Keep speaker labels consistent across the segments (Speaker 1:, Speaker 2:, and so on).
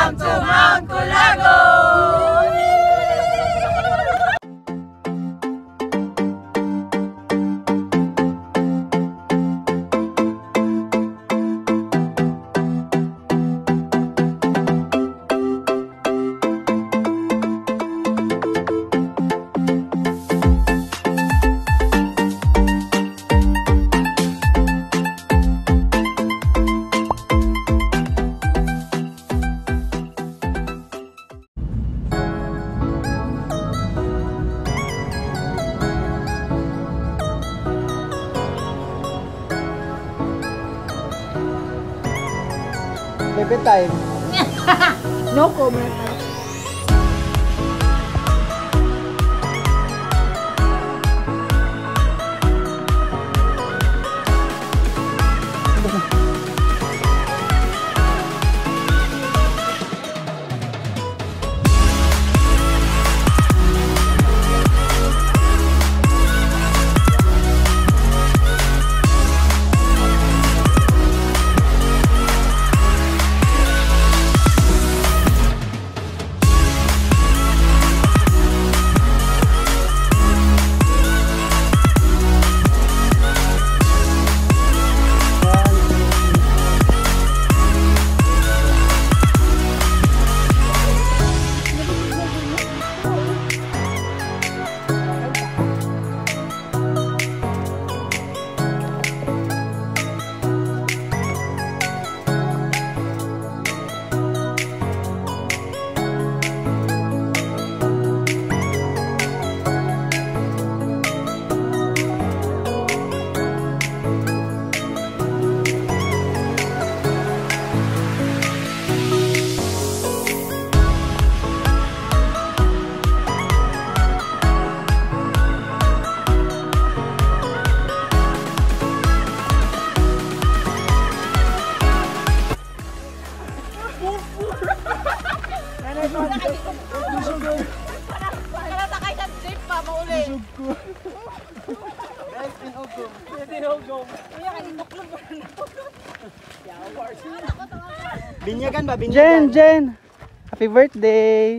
Speaker 1: Welcome to Mount Culago!
Speaker 2: Baby time.
Speaker 3: No comment.
Speaker 1: Nakasakay sa jeep pa, mauli.
Speaker 2: Binyagan ba? Binyagan. Jen! Happy birthday!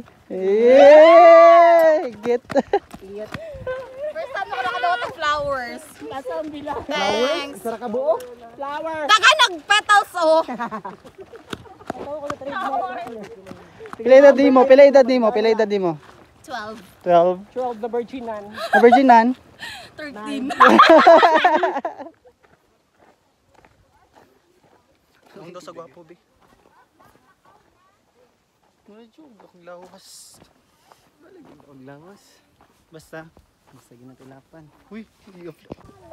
Speaker 2: Yay! Get!
Speaker 1: First time ako nakadawat ng flowers.
Speaker 3: Kasang bilang.
Speaker 1: Thanks.
Speaker 2: Sara ka buo?
Speaker 3: Flower.
Speaker 1: Taka nag-petals, oh.
Speaker 2: Pila edad di mo? Pila edad di mo? Pila edad di mo?
Speaker 1: 12.
Speaker 2: 12.
Speaker 3: 12 the virginan.
Speaker 2: Na virginan?
Speaker 1: 13.
Speaker 2: Ang daw sa gwapo, be. Medyo, akong lawas. Ang lawas. Basta ginatilapan. Uy, hindi ako.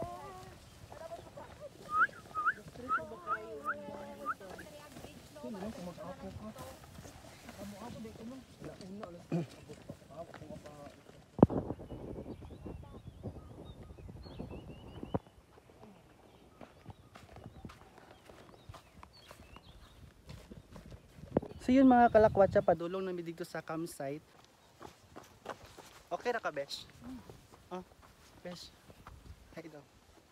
Speaker 2: So yun mga kalakwatsa, padulong namin dito sa campsite. Okay na ka, Besh? Oh, Besh. Hi daw.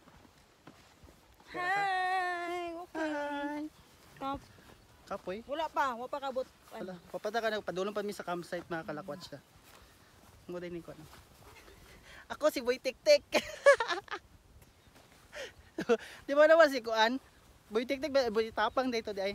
Speaker 3: Hi.
Speaker 2: Hi. Kapoy?
Speaker 3: Wala pa kabot.
Speaker 2: Wala. Papata ka na, padulong pa mi sa campsite mga kalakwatsa. Mo din ko ano. Ako si Boy Tik-Tik. Di ba naman si Kuan? Boy Tik-Tik, Boy Tapang dito di ay.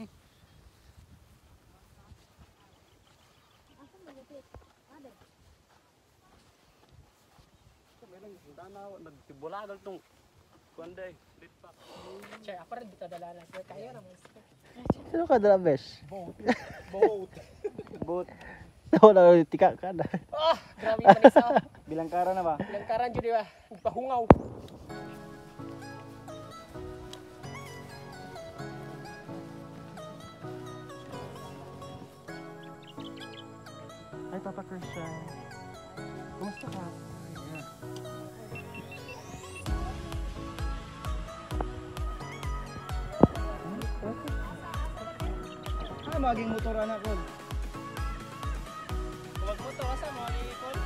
Speaker 4: Nagtibula lang itong kuanday.
Speaker 3: Chay, ako rin dito dala sir. Kaya naman sir.
Speaker 2: Sino ka dala, Besh?
Speaker 3: Boat.
Speaker 2: Boat. Wala, tika ka na.
Speaker 3: Oh, grabe yung panisa.
Speaker 2: Bilang kara na ba?
Speaker 3: Langkaran dyan diba? Pahungaw.
Speaker 2: Ay, Papa Christian. Kumusta ka? Ano maging motoran ako?
Speaker 3: Huwag mo to, asa mo ni Paul?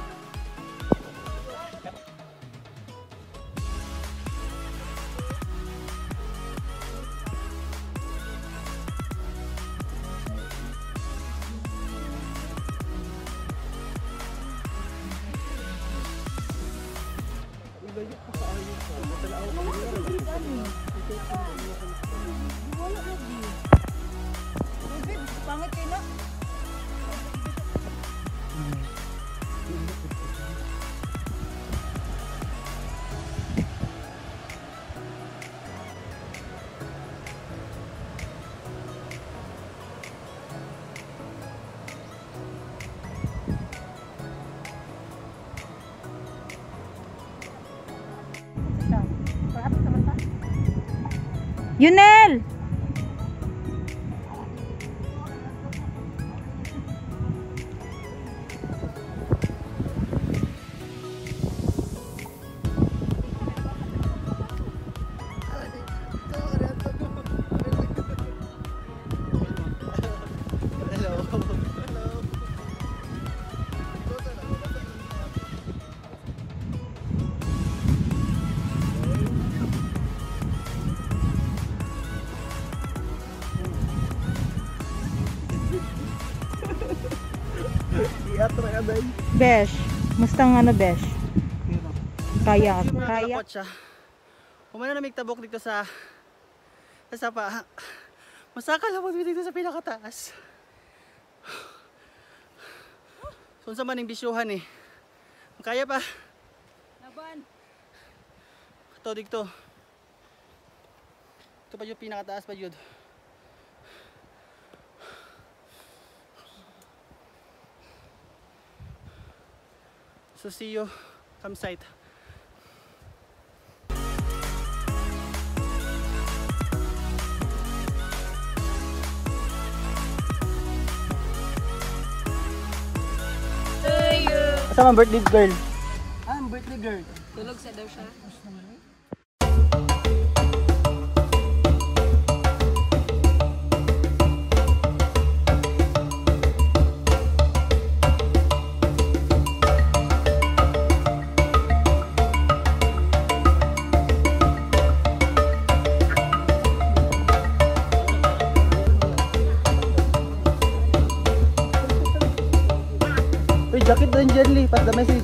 Speaker 1: Pangit kayo na.
Speaker 5: Yunel! Besh, mustang ano Besh? Kaya, kaya.
Speaker 2: Kalakot siya. Umano na may tabok dito sa sapa. Masakalapot mo dito sa pinakataas. So sa maning bisyuhan eh. Kaya pa.
Speaker 1: Laban.
Speaker 2: Ito dito. Ito pa yung pinakataas pa yun. So see you campsite. Asa man birthday girl? Ah, birthday girl.
Speaker 1: Tulog sa daw siya.
Speaker 2: Uy, jacket doon Jenly, pass the message.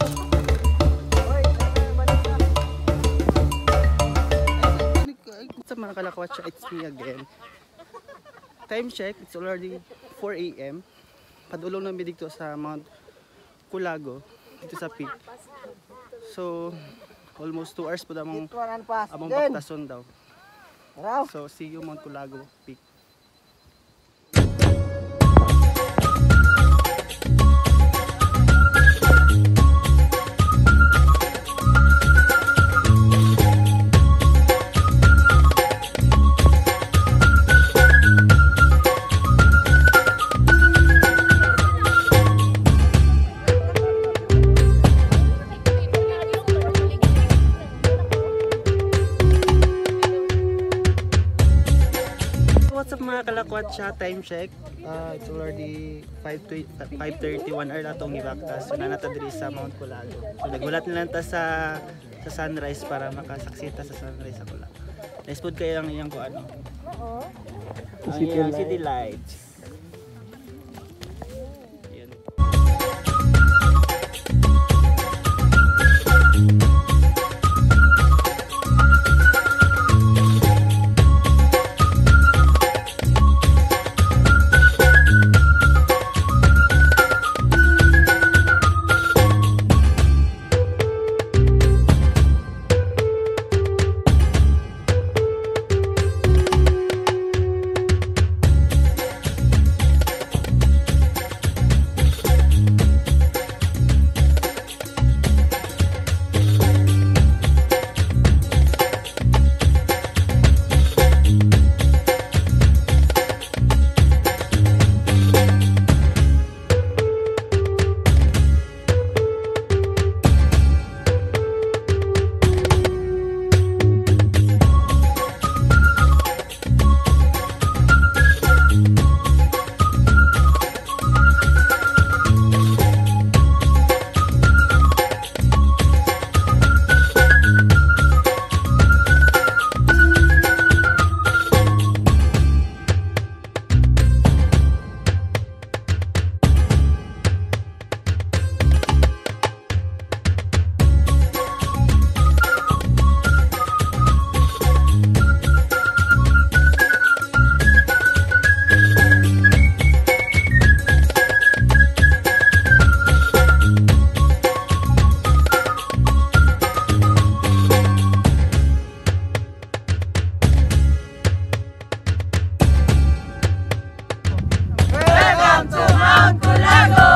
Speaker 2: What's up mga kalakwatsa, it's me again. Time check, it's already 4 AM. Padulong namin dito sa Mount Culago, dito sa peak. So, almost 2 hours po among baktason daw. So, see you Mount Culago peak. What's up mga kalakwatsa, time check. It's already 5:31 hour na itong ibaktas. So nanata diri sa Mount Culago. So nagulat na lang ta sa sunrise para makasaksi ta sa sunrise sa Culago. Nice food kayo ang iyang kuan. Oo. City lights. Ayan.
Speaker 1: Welcome to Mount Culago!